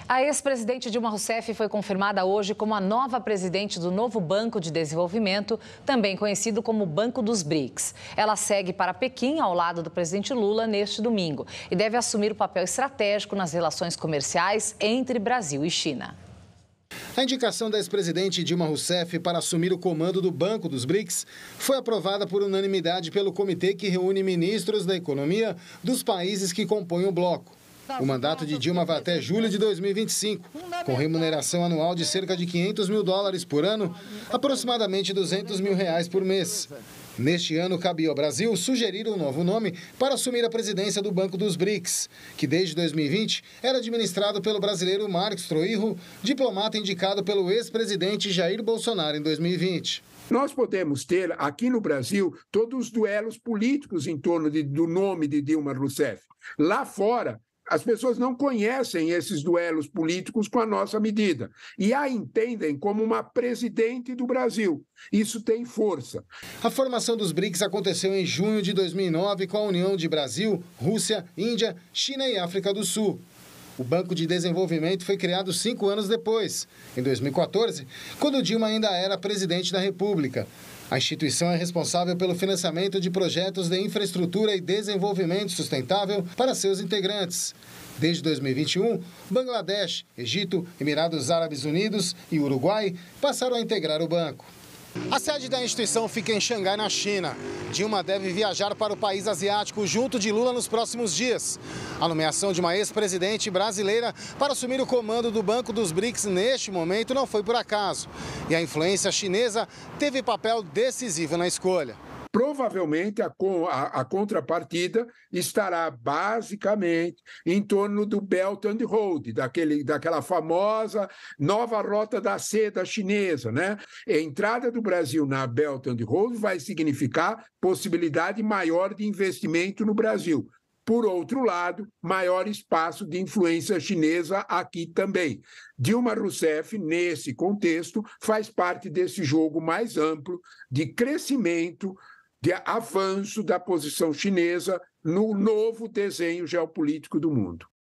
A ex-presidente Dilma Rousseff foi confirmada hoje como a nova presidente do novo Banco de Desenvolvimento, também conhecido como Banco dos BRICS. Ela segue para Pequim ao lado do presidente Lula neste domingo e deve assumir o papel estratégico nas relações comerciais entre Brasil e China. A indicação da ex-presidente Dilma Rousseff para assumir o comando do Banco dos BRICS foi aprovada por unanimidade pelo comitê que reúne ministros da economia dos países que compõem o bloco. O mandato de Dilma vai até julho de 2025, com remuneração anual de cerca de US$ 500 mil por ano, aproximadamente R$200 mil por mês. Neste ano, cabia ao Brasil sugerir um novo nome para assumir a presidência do Banco dos BRICS, que desde 2020 era administrado pelo brasileiro Marcos Troirro, diplomata indicado pelo ex-presidente Jair Bolsonaro em 2020. Nós podemos ter, aqui no Brasil, todos os duelos políticos em torno do nome de Dilma Rousseff. Lá fora, as pessoas não conhecem esses duelos políticos com a nossa medida e a entendem como uma presidente do Brasil. Isso tem força. A formação dos BRICS aconteceu em junho de 2009 com a união de Brasil, Rússia, Índia, China e África do Sul. O Banco de Desenvolvimento foi criado 5 anos depois, em 2014, quando Dilma ainda era presidente da República. A instituição é responsável pelo financiamento de projetos de infraestrutura e desenvolvimento sustentável para seus integrantes. Desde 2021, Bangladesh, Egito, Emirados Árabes Unidos e Uruguai passaram a integrar o banco. A sede da instituição fica em Xangai, na China. Dilma deve viajar para o país asiático junto de Lula nos próximos dias. A nomeação de uma ex-presidente brasileira para assumir o comando do Banco dos BRICS neste momento não foi por acaso. E a influência chinesa teve papel decisivo na escolha. Provavelmente a contrapartida estará basicamente em torno do Belt and Road, daquela famosa nova rota da seda chinesa, né? A entrada do Brasil na Belt and Road vai significar possibilidade maior de investimento no Brasil. Por outro lado, maior espaço de influência chinesa aqui também. Dilma Rousseff, nesse contexto, faz parte desse jogo mais amplo de crescimento, de avanço da posição chinesa no novo desenho geopolítico do mundo.